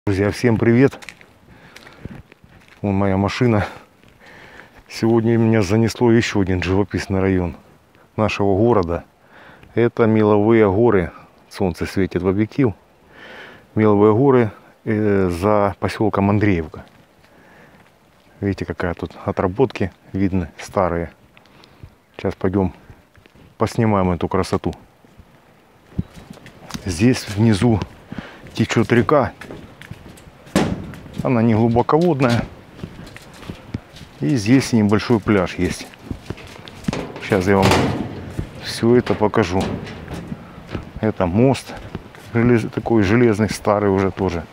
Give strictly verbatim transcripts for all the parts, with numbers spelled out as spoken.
Друзья, всем привет! Вон моя машина. Сегодня меня занесло еще один живописный район нашего города. Это Меловые горы. Солнце светит в объектив. Меловые горы э, за поселком Андреевка. Видите, какая тут отработки видны старые. Сейчас пойдем поснимаем эту красоту. Здесь внизу течет река. Она не глубоководная. И здесь небольшой пляж есть. Сейчас я вам все это покажу. Это мост. Желез... Такой железный, старый уже тоже.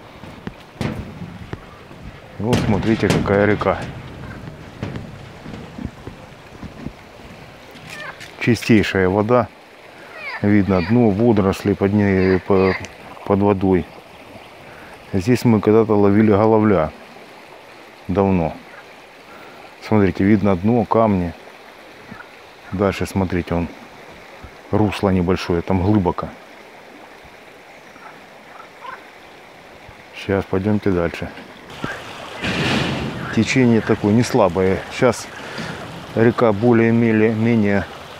И вот смотрите, какая река. Чистейшая вода. Видно дно, водоросли под, ней, под водой. Здесь мы когда-то ловили головля. Давно. Смотрите, видно дно, камни. Дальше, смотрите, он русло небольшое, там глубоко. Сейчас пойдемте дальше. Течение такое не слабое. Сейчас река более-менее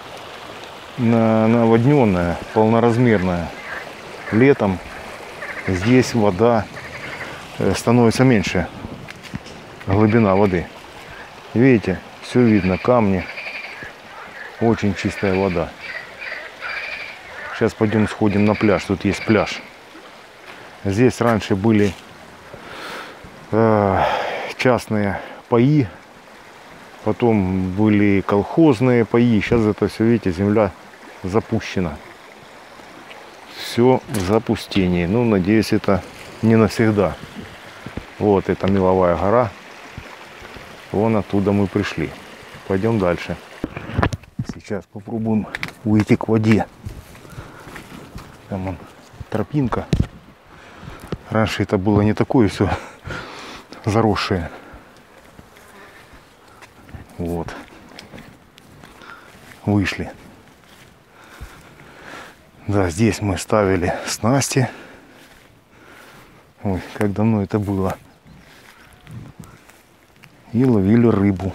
наводненная, полноразмерная. Летом здесь вода становится меньше, глубина воды. Видите, все видно, камни, очень чистая вода. Сейчас пойдем сходим на пляж, тут есть пляж. Здесь раньше были э, частные паи, потом были колхозные паи, сейчас это все, видите, земля запущена. Все в запустении, ну, надеюсь, это не навсегда. Вот это Меловая гора. Вон оттуда мы пришли. Пойдем дальше. Сейчас попробуем выйти к воде. Там вон тропинка. Раньше это было не такое все заросшее. Вот. Вышли. Да, здесь мы ставили снасти. Ой, как давно это было. И ловили рыбу.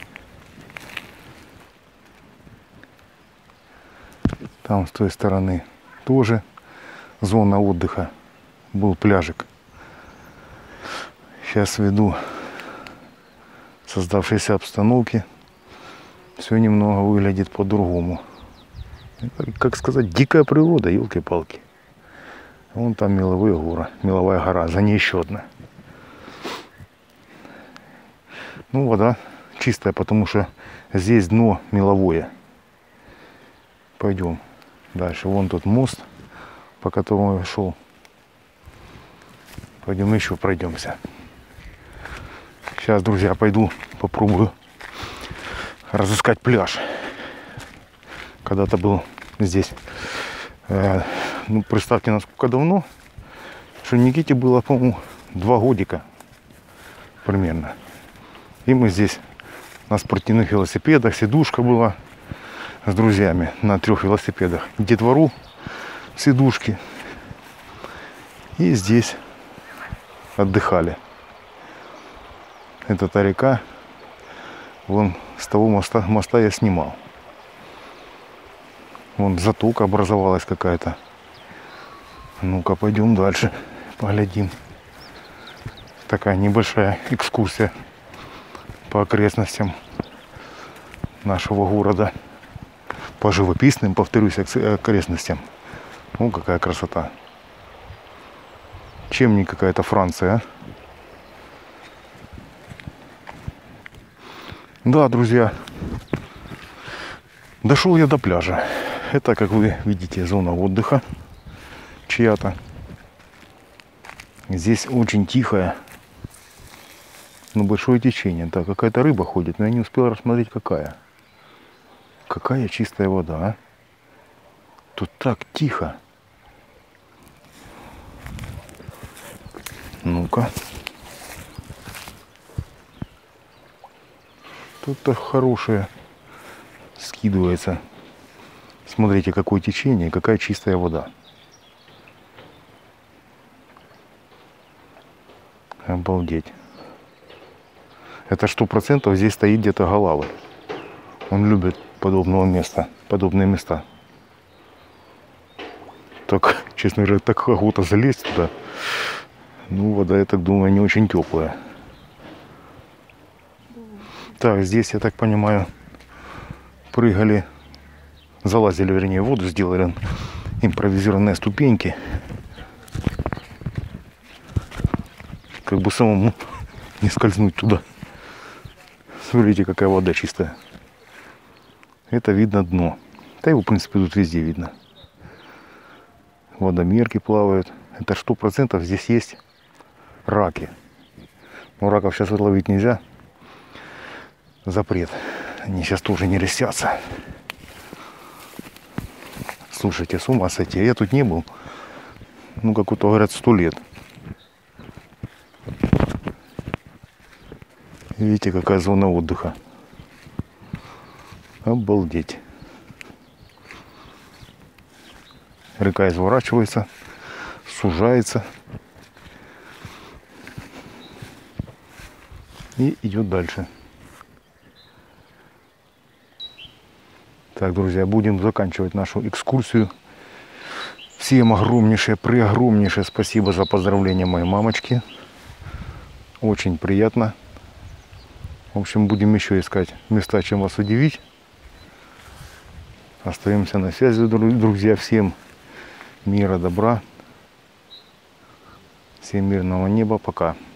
Там с той стороны тоже зона отдыха. Был пляжик. Сейчас ввиду создавшейся обстановки все немного выглядит по-другому. Как сказать, дикая природа, елки-палки. Вон там Меловые горы, Меловая гора, за ней еще одна. Ну, вода чистая, потому что здесь дно меловое. Пойдем дальше. Вон тут мост, по которому я шел. Пойдем еще пройдемся. Сейчас, друзья, пойду попробую разыскать пляж. Когда-то был здесь. Э, ну, представьте, насколько давно. Что Никите было, по-моему, два годика примерно. И мы здесь на спортивных велосипедах, сидушка была с друзьями на трех велосипедах. Детвору, сидушки. И здесь отдыхали. Это та река. Вон с того моста, моста я снимал. Вон затока образовалась какая-то. Ну-ка, пойдем дальше. Поглядим. Такая небольшая экскурсия по окрестностям нашего города. По живописным, повторюсь, окрестностям. Ну, какая красота. Чем не какая-то Франция, а? Да, друзья. Дошел я до пляжа. Это, как вы видите, зона отдыха чья-то. Здесь очень тихое, но большое течение. Да, какая-то рыба ходит, но я не успел рассмотреть, какая. Какая чистая вода, а? Тут так тихо. Ну-ка. Тут-то хорошее скидывается. Смотрите, какое течение, какая чистая вода. Обалдеть. Это сто процентов здесь стоит где-то голавль. Он любит подобного места, подобные места. Так, честно говоря, так охота залезть туда. Ну, вода, я так думаю, не очень теплая. Так, здесь, я так понимаю, прыгали, залазили, вернее, в воду, сделали импровизированные ступеньки. Как бы самому не скользнуть туда. Смотрите, какая вода чистая. Это видно дно. Да его, в принципе, тут везде видно. Водомерки плавают. Это сто процентов здесь есть раки. Но раков сейчас ловить нельзя. Запрет. Они сейчас тоже не рестятся. Слушайте, с ума сойти. Я тут не был. Ну, как-то говорят, сто лет. Видите, какая зона отдыха. Обалдеть. Река изворачивается, сужается и идет дальше. Так, друзья, будем заканчивать нашу экскурсию. Всем огромнейшее, преогромнейшее спасибо за поздравления моей мамочки. Очень приятно. В общем, будем еще искать места, чем вас удивить. Остаемся на связи, друзья. Всем мира, добра. Всем мирного неба. Пока.